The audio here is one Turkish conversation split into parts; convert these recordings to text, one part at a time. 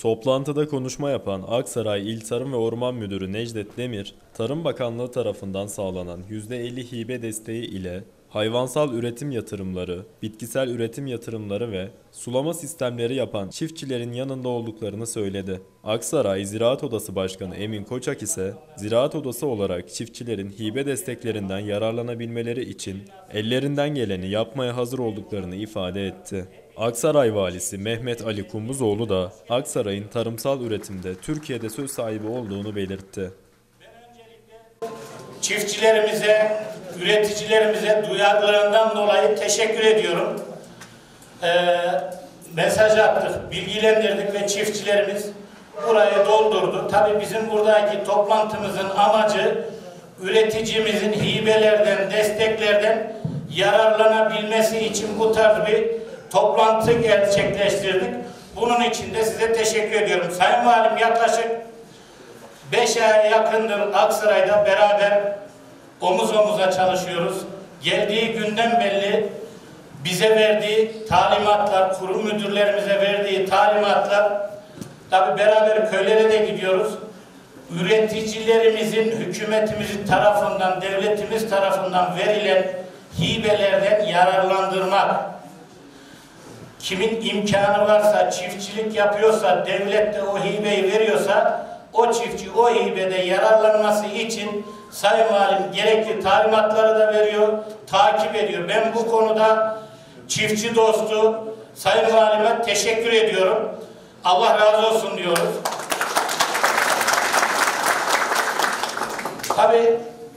Toplantıda konuşma yapan Aksaray İl Tarım ve Orman Müdürü Necdet Demir, Tarım Bakanlığı tarafından sağlanan %50 hibe desteği ile hayvansal üretim yatırımları, bitkisel üretim yatırımları ve sulama sistemleri yapan çiftçilerin yanında olduklarını söyledi. Aksaray Ziraat Odası Başkanı Emin Koçak ise, Ziraat Odası olarak çiftçilerin hibe desteklerinden yararlanabilmeleri için ellerinden geleni yapmaya hazır olduklarını ifade etti. Aksaray Valisi Mehmet Ali Kumbuzoğlu da Aksaray'ın tarımsal üretimde Türkiye'de söz sahibi olduğunu belirtti. Çiftçilerimize, üreticilerimize duyarlılığından dolayı teşekkür ediyorum. Mesaj attık, bilgilendirdik ve çiftçilerimiz burayı doldurdu. Tabii bizim buradaki toplantımızın amacı üreticimizin hibelerden, desteklerden yararlanabilmesi için bu tarz bir toplantı gerçekleştirdik. Bunun için de size teşekkür ediyorum. Sayın Valim, yaklaşık 5 aya yakındır Aksaray'da beraber omuz omuza çalışıyoruz. Geldiği günden belli bize verdiği talimatlar, kurum müdürlerimize verdiği talimatlar, tabi beraber köylere de gidiyoruz. Üreticilerimizin, hükümetimizin tarafından, devletimiz tarafından verilen hibelerden yararlandırmak. Kimin imkanı varsa, çiftçilik yapıyorsa, devlet de o hibeyi veriyorsa, o çiftçi o hibede yararlanması için Sayın Valim gerekli talimatları da veriyor, takip ediyor. Ben bu konuda çiftçi dostu Sayın Valime teşekkür ediyorum. Allah razı olsun diyoruz. Tabii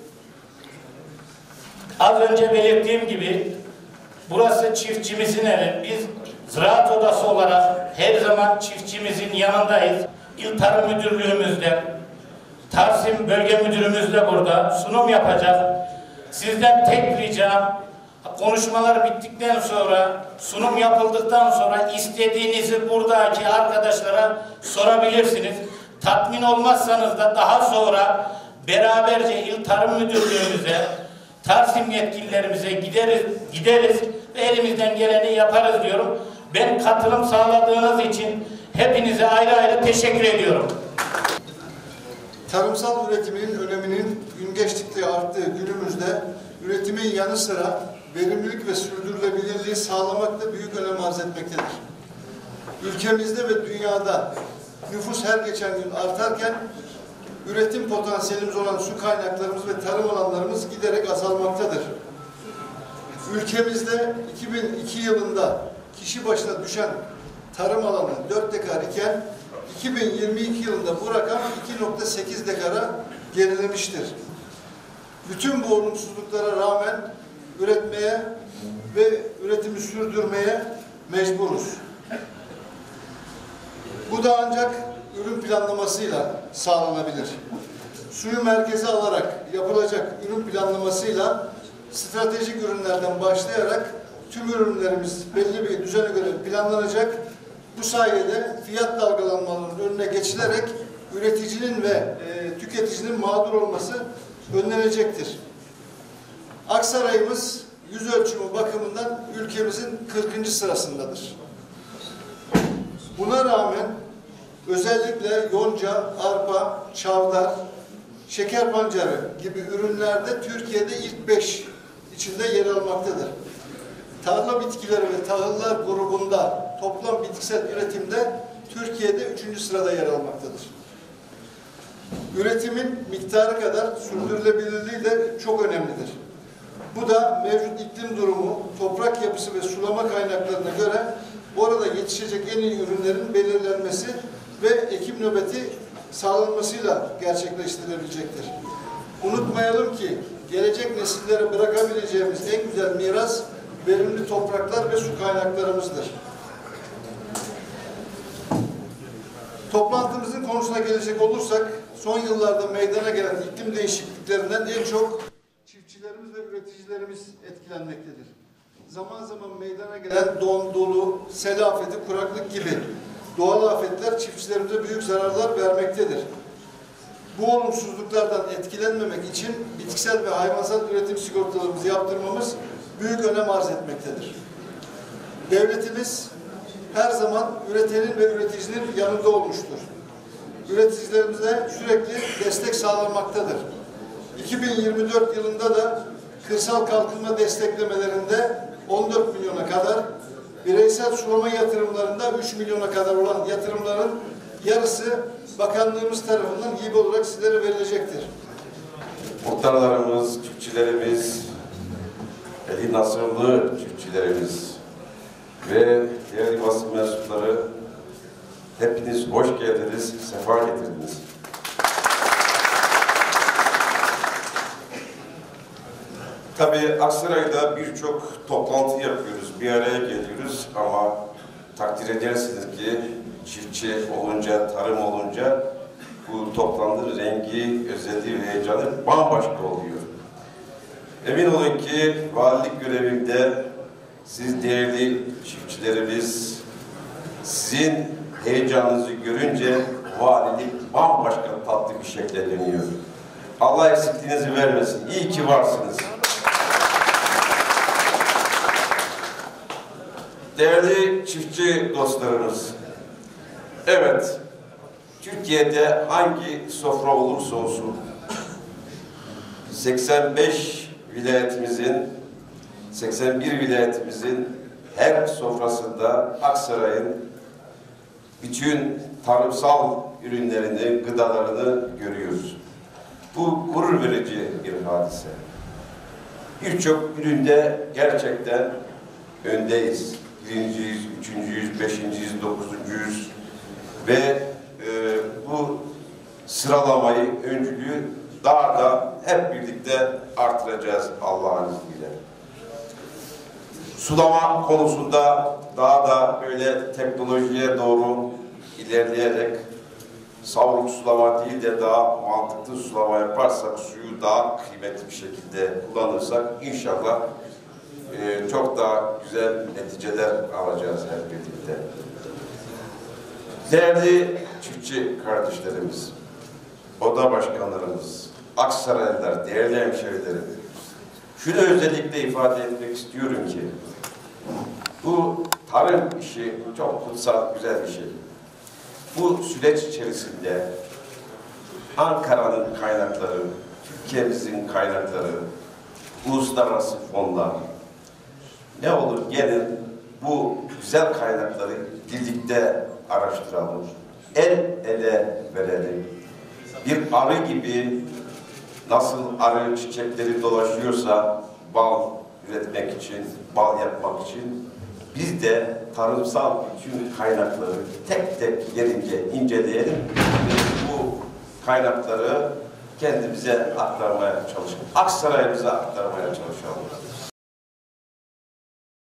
az önce belirttiğim gibi burası çiftçimizin evi. Biz Ziraat Odası olarak her zaman çiftçimizin yanındayız. İl Tarım Müdürlüğümüzde, Tarsim Bölge Müdürümüz de burada sunum yapacak. Sizden tek ricam, konuşmalar bittikten sonra, sunum yapıldıktan sonra istediğinizi buradaki arkadaşlara sorabilirsiniz. Tatmin olmazsanız da daha sonra beraberce İl Tarım Müdürlüğümüze, Tarsim yetkililerimize gideriz ve elimizden geleni yaparız diyorum. Ben katılım sağladığınız için hepinize ayrı ayrı teşekkür ediyorum. Tarımsal üretiminin öneminin gün geçtikçe arttığı günümüzde üretimin yanı sıra verimlilik ve sürdürülebilirliği sağlamakta büyük önem arz etmektedir. Ülkemizde ve dünyada nüfus her geçen gün artarken üretim potansiyelimiz olan su kaynaklarımız ve tarım alanlarımız giderek azalmaktadır. Ülkemizde 2002 yılında kişi başına düşen tarım alanı 4 dekar iken 2022 yılında bu rakam 2,8 dekara gerilemiştir. Bütün bu olumsuzluklara rağmen üretmeye ve üretimi sürdürmeye mecburuz. Bu da ancak ürün planlamasıyla sağlanabilir. Suyu merkeze alarak yapılacak ürün planlamasıyla stratejik ürünlerden başlayarak tüm ürünlerimiz belli bir düzene göre planlanacak. Bu sayede fiyat dalgalanmalarının önüne geçilerek üreticinin ve tüketicinin mağdur olması önlenecektir. Aksaray'ımız yüz ölçümü bakımından ülkemizin 40. sırasındadır. Buna rağmen özellikle yonca, arpa, çavdar, şeker pancarı gibi ürünlerde Türkiye'de ilk 5 içinde yer almaktadır. Tarla bitkileri ve tahıllar grubunda toplam bitkisel üretimde Türkiye'de 3. sırada yer almaktadır. Üretimin miktarı kadar sürdürülebilirliği de çok önemlidir. Bu da mevcut iklim durumu, toprak yapısı ve sulama kaynaklarına göre orada yetişecek en iyi ürünlerin belirlenmesi ve ekim nöbeti sağlanmasıyla gerçekleştirilebilecektir. Unutmayalım ki gelecek nesillere bırakabileceğimiz en güzel miras verimli topraklar ve su kaynaklarımızdır. Toplantımızın konusuna gelecek olursak, son yıllarda meydana gelen iklim değişikliklerinden en çok çiftçilerimiz ve üreticilerimiz etkilenmektedir. Zaman zaman meydana gelen don, dolu, sel afeti, kuraklık gibi doğal afetler çiftçilerimize büyük zararlar vermektedir. Bu olumsuzluklardan etkilenmemek için bitkisel ve hayvansal üretim sigortalarımızı yaptırmamız büyük önem arz etmektedir. Devletimiz her zaman üretenin ve üreticinin yanında olmuştur. Üreticilerimize sürekli destek sağlanmaktadır. 2024 yılında da kırsal kalkınma desteklemelerinde 14 milyona kadar, bireysel sulama yatırımlarında 3 milyona kadar olan yatırımların yarısı bakanlığımız tarafından hibe olarak sizlere verilecektir. Muhtarlarımız, çiftçilerimiz, eli nasırlı çiftçilerimiz ve değerli basın mensupları, hepiniz hoş geldiniz, sefa getirdiniz. Tabii Aksaray'da birçok toplantı yapıyoruz, bir araya geliyoruz ama takdir edersiniz ki çiftçi olunca, tarım olunca bu toplantının rengi, özelliği ve heyecanı bambaşka oluyor. Emin olun ki valilik görevimde siz değerli çiftçilerimiz, sizin heyecanınızı görünce valilik bambaşka tatlı bir şekilde dönüyor. Allah eksikliğinizi vermesin. İyi ki varsınız. Değerli çiftçi dostlarımız, evet, Türkiye'de hangi sofra olursa olsun 81 vilayetimizin her sofrasında Aksaray'ın bütün tarımsal ürünlerini, gıdalarını görüyoruz. Bu gurur verici bir hadise. Birçok üründe gerçekten öndeyiz. Birinciyiz, üçüncüyüz, beşinciyiz, dokuzuncuyuz ve bu sıralamayı, öncülüğü daha da hep birlikte artıracağız Allah'ın izniyle. Sulama konusunda daha da böyle teknolojiye doğru ilerleyerek savruk sulama değil de daha mantıklı sulama yaparsak, suyu daha kıymetli bir şekilde kullanırsak inşallah çok daha güzel neticeler alacağız hep birlikte. Değerli çiftçi kardeşlerimiz, oda başkanlarımız, Aksaraylılar, değerli hemşehrilerim, şunu özellikle ifade etmek istiyorum ki, bu tarım işi çok kutsal, güzel bir şey. Bu süreç içerisinde Ankara'nın kaynakları, Türkiye'mizin kaynakları, uluslararası fonlar, ne olur gelin bu güzel kaynakları birlikte araştıralım, el ele verelim. Bir arı gibi nasıl arı çiçekleri dolaşıyorsa bal üretmek için, bal yapmak için biz de tarımsal bütün kaynakları tek tek yerince inceleyelim. Bu kaynakları kendimize aktarmaya çalışalım. Aksaray'ımıza aktarmaya çalışalım.